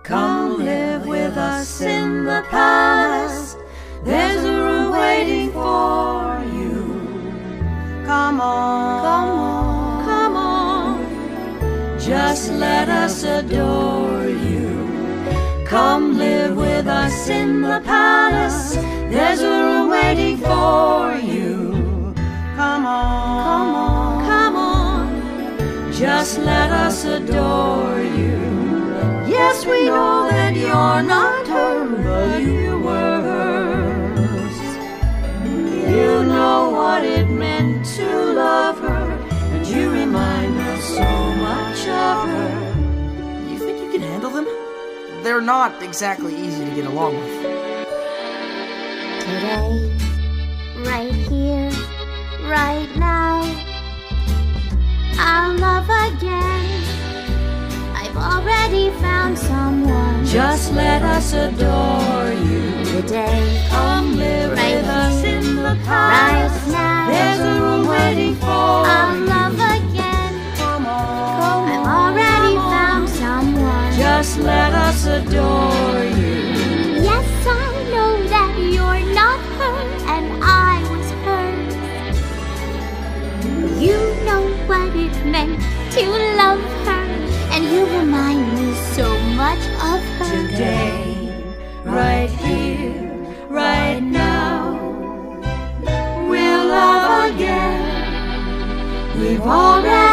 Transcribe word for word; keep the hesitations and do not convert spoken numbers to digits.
Come live with us in the palace. There's a room waiting for you. Come on, come on, come on. Just let us adore you. Come live with us in the palace. There's a room waiting for you. Come on, come on, come on. Just let us adore you. Yes, we know that you're not her, but you were hers. You know what it meant to love her, and you remind us so much of her. You think you can handle them? They're not exactly easy to get along with. Today, right here, right now, I'll love again. I've already found someone. Just let us adore you. Today, Come live right with us here, in the palace. right now, There's a room waiting for I'll you. love again. Come on, come I've on, already come on. found someone. Just let us adore you. Yes, I know that you're not her and I was hers. You know what it meant to love her, and you remind me so much of her. Today, right here, right now, we'll love again. We've already